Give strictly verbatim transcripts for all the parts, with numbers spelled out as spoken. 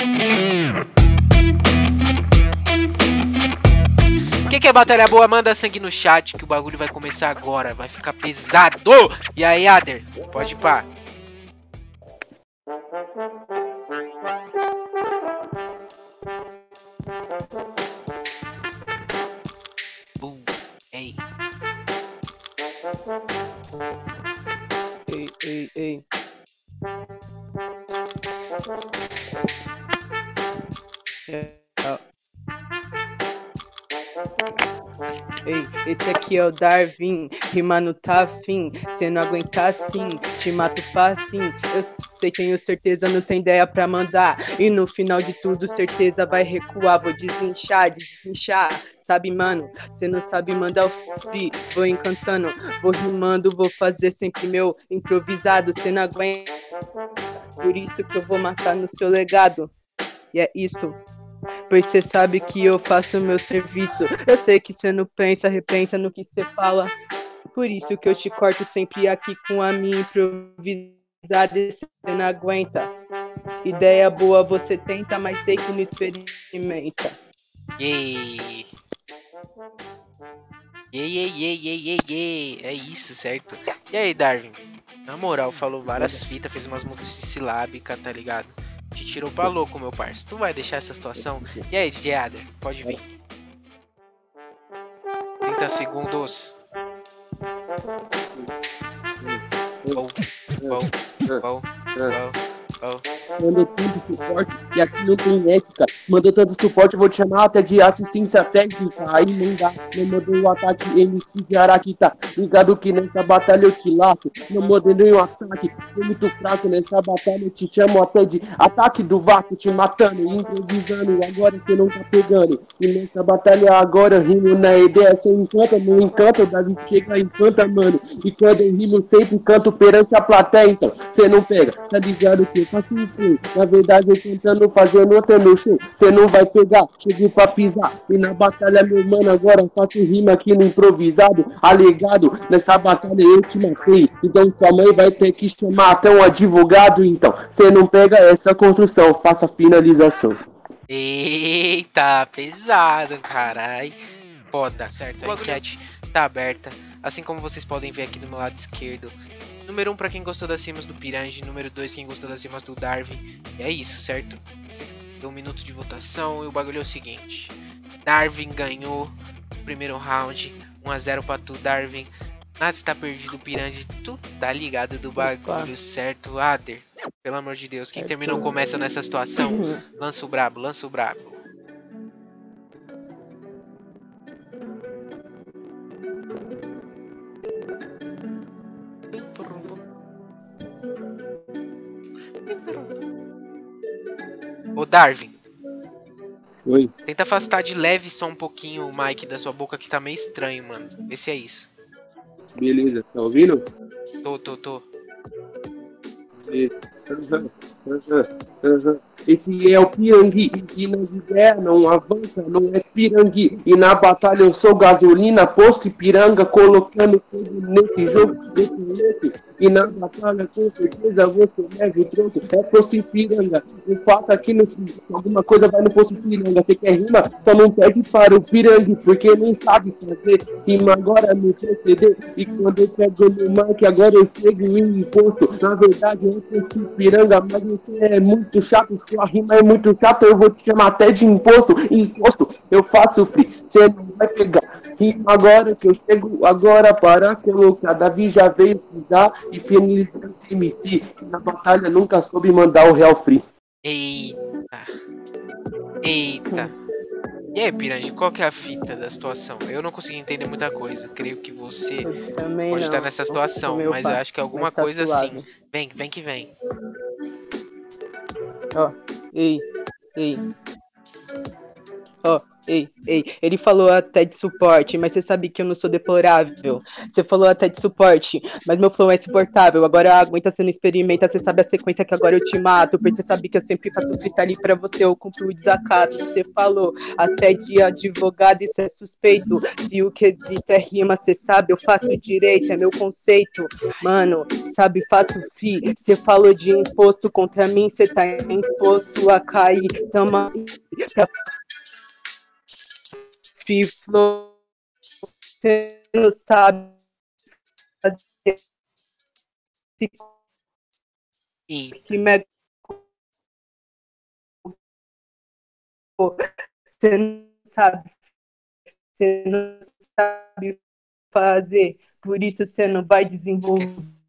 Quem quer batalha boa, manda sangue no chat que o bagulho vai começar agora. Vai ficar pesado. E aí, Ader? Pode ir pá. Bum. Ei. Ei, ei, ei. É, ó. Ei, esse aqui é o Darwin, rima no tá afim. Cê não aguentar assim, te mato facinho. Eu sei, tenho certeza, não tem ideia pra mandar. E no final de tudo, certeza vai recuar. Vou deslinchar, deslinchar. Sabe, mano, cê não sabe mandar o free. Vou encantando, vou rimando, vou fazer sempre meu improvisado. Cê não aguenta, por isso que eu vou matar no seu legado. E é isso. Pois cê sabe que eu faço o meu serviço. Eu sei que cê não pensa, repensa no que cê fala. Por isso que eu te corto sempre aqui com a minha improvisada e cê não aguenta. Ideia boa você tenta, mas sei que não experimenta. Yay. Yay, yay, yay, yay, yay, yay. É isso, certo? E aí, Darwin? Na moral, falou várias fitas, fez umas multissilábicas, tá ligado? Te tirou pra louco, meu parça. Tu vai deixar essa situação? E aí, D J Ader? Pode vir. trinta segundos. Oh, oh, oh, oh, oh. Mandou tanto suporte e aqui não tem ética. Mandou tanto suporte, eu vou te chamar até de assistência técnica. Aí não dá, não mandou o ataque M C de Araquita. Ligado que nessa batalha eu te laço. Não mandei nenhum ataque, foi muito fraco. Nessa batalha eu te chamo até de ataque do vácuo. Te matando, improvisando, agora você não tá pegando. E nessa batalha agora eu rimo na ideia. Você encanta, não encanta, o Davi chega encanta, mano. E quando eu rimo sempre canto perante a plateia. Então, você não pega, tá ligado que eu faço isso. Na verdade eu tentando fazer nota no show. Cê não vai pegar, cheguei pra pisar. E na batalha, meu mano, agora eu faço rima aqui no improvisado. Alegado, nessa batalha eu te matei. Então sua mãe vai ter que chamar até um advogado. Então, cê não pega essa construção, faça a finalização. Eita, pesado, carai. Foda, certo? A enquete tá aberta. Assim como vocês podem ver aqui do meu lado esquerdo. Número um pra quem gostou das rimas do Pirange. Número dois quem gostou das rimas do Darwin. E é isso, certo? Vocês dão um minuto de votação e o bagulho é o seguinte. Darwin ganhou o primeiro round. um a zero pra tu, Darwin. Nada está perdido, Pirange. Tu tá ligado do bagulho, certo? Ader, pelo amor de Deus. Quem terminou começa nessa situação. Lança o brabo, lança o brabo. Ô Darwin. Oi. Tenta afastar de leve só um pouquinho o mic da sua boca que tá meio estranho, mano. Vê se é isso. Beleza, tá ouvindo? Tô, tô, tô. Esse é o Pirangue, e nas ideias não avança, não é Pirangue. E na batalha eu sou gasolina, posto e piranga, colocando tudo nesse jogo, nesse leite. E na batalha com certeza você leva o troco, é posto e piranga. Eu faço aqui no alguma coisa vai no posto e piranga. Você quer rima? Só não pede para o Pirangue, porque não sabe fazer rima agora no proceder. E quando eu pego no mic, agora eu chego em imposto. Na verdade eu posto e piranga, mas você é muito chato, sua rima é muito chata, eu vou te chamar até de imposto. Imposto, eu faço free, você não vai pegar. Rima agora que eu chego agora para colocar. Davi já veio pisar e finalizar esse M C, que na batalha nunca soube mandar o real free. Eita. Eita. E aí, Pirange, qual que é a fita da situação? Eu não consegui entender muita coisa. Creio que você Também pode não. estar nessa situação, Meu mas eu pai, acho que é alguma mas tá coisa suave. assim. Vem, vem que vem. Ó, ei, ei. Ó, ei, ei, ele falou até de suporte, mas você sabe que eu não sou deplorável. Você falou até de suporte, mas meu flow é insuportável. Agora aguenta, você não experimenta, você sabe a sequência que agora eu te mato. Porque você sabe que eu sempre faço freestyle pra você, eu cumpro o desacato. Você falou até de advogado, isso é suspeito. Se o quesito é rima, você sabe, eu faço direito, é meu conceito. Mano, sabe, faço free. Você falou de imposto contra mim, você tá imposto a cair. Tamo pra free flow, você não sabe fazer esse E que mega. Você não sabe, você não sabe fazer, por isso você não vai desenvolver.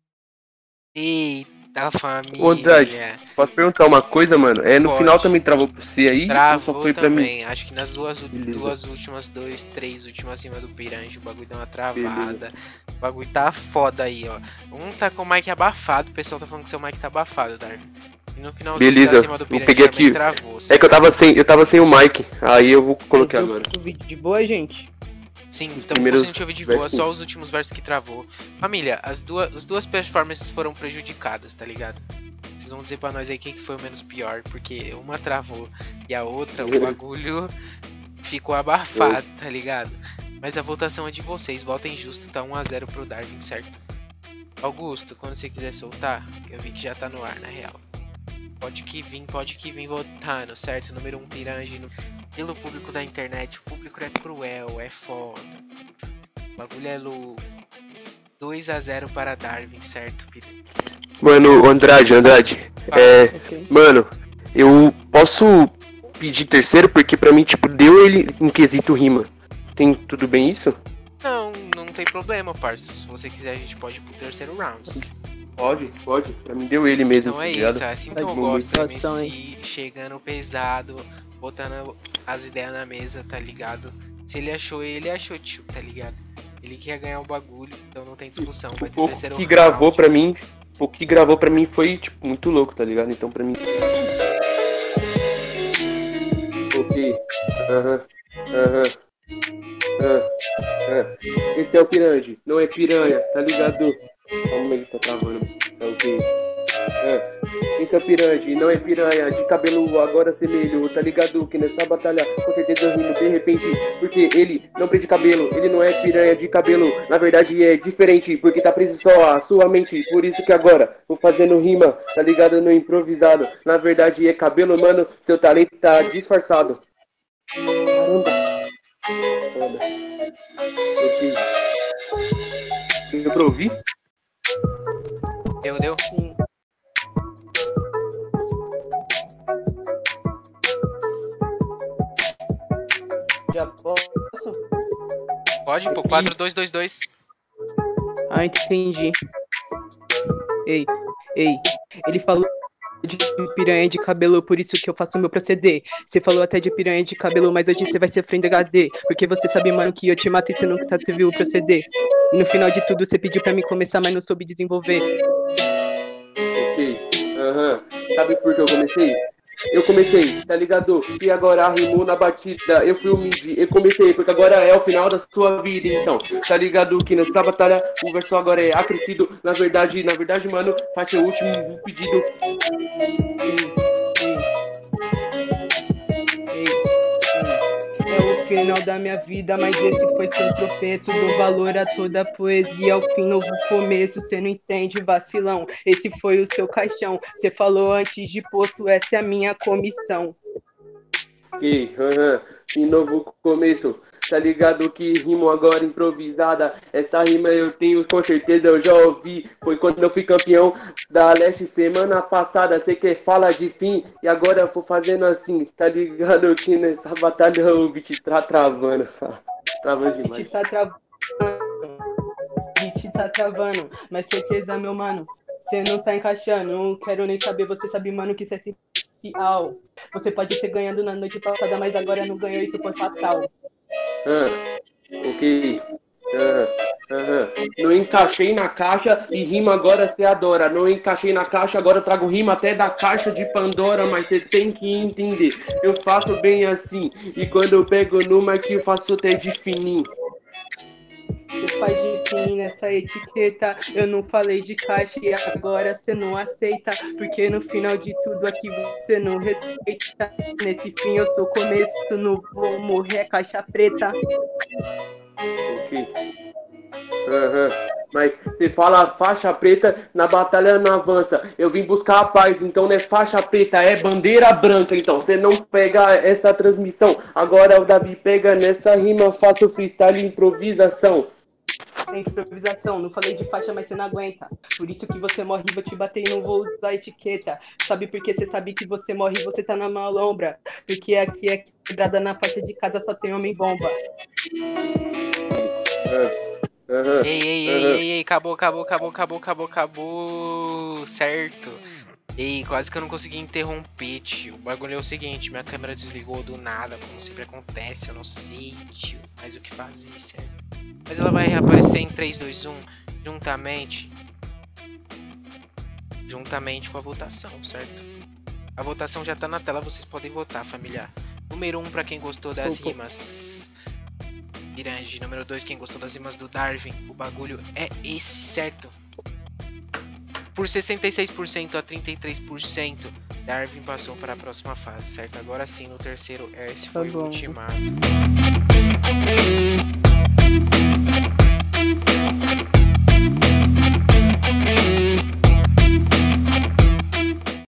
eita família. Ô, Andrade, posso perguntar uma coisa, mano? É, no Pode. final também travou pra você aí? Ou Travou só foi pra mim? também. Acho que nas duas, Beleza. duas últimas, dois, três últimas acima do Piranha, o bagulho deu uma travada. O bagulho tá foda aí, ó. Um tá com o mic abafado, o pessoal tá falando que seu mic tá abafado, Darwin. E no final Beleza, acima do eu Piranha peguei também aqui. travou. É que eu tava sem, eu tava sem o mic, aí eu vou colocar Mas deu agora. pro vídeo de boa, gente. Sim, estamos primeiros conseguindo te ouvir de boa, versos. só os últimos versos que travou. Família, as duas, as duas performances foram prejudicadas, tá ligado? Vocês vão dizer pra nós aí quem que foi o menos pior, porque uma travou e a outra, o bagulho ficou abafado, tá ligado? Mas a votação é de vocês, votem justo, tá um a zero pro Darwin, certo? Augusto, quando você quiser soltar, eu vi que já tá no ar, na real. Pode que vir, pode que vir votando, certo? Número um, Piranha, no... pelo público da internet, o público é cruel, é foda. O bagulho é louco. dois a zero para Darwin, certo, Piranha? Mano, Andrade, Andrade, é... Ok. Mano, eu posso pedir terceiro, porque pra mim, tipo, deu ele em quesito rima. Tem tudo bem isso? Não, não tem problema, parça. Se você quiser, a gente pode ir pro terceiro round. Pode, pode. Pra mim deu ele mesmo, Então é tá ligado? isso, é assim que Tá eu de gosto, boa, M então, C chegando pesado, botando as ideias na mesa, tá ligado? Se ele achou, ele achou, tio, tá ligado? Ele quer ganhar o bagulho, então não tem discussão, vai O ter pouco terceiro que round. gravou pra mim, o pouco que gravou pra mim foi, tipo, muito louco, tá ligado? Então pra mim... Ok, aham, aham, aham, aham. Esse é o Piranha, não é piranha, tá ligado? Calma aí, tá travando, tá ok. É. Esse é o Piranha, não é piranha, de cabelo agora semelho, tá ligado? Que nessa batalha com certeza eu rindo de repente, porque ele não prende cabelo, ele não é piranha de cabelo, na verdade é diferente, porque tá preso só a sua mente, por isso que agora vou fazendo rima, tá ligado? No improvisado, na verdade é cabelo, mano, seu talento tá disfarçado. Caramba. Foda. Ok. Deu pra ouvir? Deu, deu? Sim. Já posso? Pode, pô, quatro dois dois dois. Ah, entendi. Ei, ei, ele falou de piranha de cabelo, por isso que eu faço o meu proceder. Você falou até de piranha de cabelo, mas hoje você vai ser frente H D. Porque você sabe, mano, que eu te mato e você nunca teve o proceder. E no final de tudo, você pediu pra mim começar, mas não soube desenvolver. Ok, aham. Sabe por que eu comecei? Eu comecei, tá ligado? E agora rimou na batida, eu fui o mid, eu comecei, porque agora é o final da sua vida, então, tá ligado? Que nessa batalha o verso agora é acrescido, na verdade, na verdade, mano, faz seu último pedido. Ei, ei, ei. É o final da minha vida, mas esse foi seu tropeço. Dou valor a toda a poesia, ao fim novo começo. Cê não entende, vacilão. Esse foi o seu caixão. Cê falou antes de posto, essa é a minha comissão. Ok, aham, e novo começo, tá ligado que rimo agora improvisada, essa rima eu tenho com certeza, eu já ouvi, foi quando eu fui campeão da Leste semana passada, sei que fala de fim, e agora eu vou fazendo assim, tá ligado que nessa batalha o beat tá travando, travando Beat demais. tá travando, beat tá travando, mas certeza, meu mano, cê não tá encaixando, não quero nem saber, você sabe, mano, que isso é essencial. Você pode ter ganhado na noite passada, mas agora não ganhou, isso foi fatal. Ah, ok, ah, Uhum. Não encaixei na caixa e rima agora cê adora. Não encaixei na caixa, agora eu trago rima até da caixa de Pandora. Mas cê tem que entender, eu faço bem assim. E quando eu pego numa que eu faço até de fininho. Você faz de fim nessa etiqueta. Eu não falei de caixa e agora cê não aceita. Porque no final de tudo aqui você não respeita. Nesse fim eu sou começo, não vou morrer caixa preta. Ok. Uhum. Mas você fala faixa preta, na batalha não avança. Eu vim buscar a paz, então não é faixa preta, é bandeira branca. Então você não pega essa transmissão. Agora o Davi pega nessa rima, faço freestyle improvisação. É improvisação, não falei de faixa, mas você não aguenta. Por isso que você morre, vou te bater e não vou usar etiqueta. Sabe por que você sabe que você morre e você tá na malombra? Porque aqui é quebrada, na faixa de casa só tem homem bomba. Uhum. Uhum. Ei, ei, ei, Uhum. ei, ei, acabou, acabou, acabou, acabou, acabou, acabou. Certo. Ei, quase que eu não consegui interromper, tio. O bagulho é o seguinte, minha câmera desligou do nada, como sempre acontece, eu não sei, tio. Mas o que fazer, certo? Mas ela vai reaparecer em três, dois, um, juntamente. Juntamente com a votação, certo? A votação já tá na tela, vocês podem votar, familiar. Número um, pra quem gostou das Opa. rimas Pirangi. Número dois, quem gostou das rimas do Darwin. O bagulho é esse, certo? Por sessenta e seis por cento a trinta e três por cento, Darwin passou para a próxima fase, certo? Agora sim, no terceiro, esse foi Tá o bom. ultimato.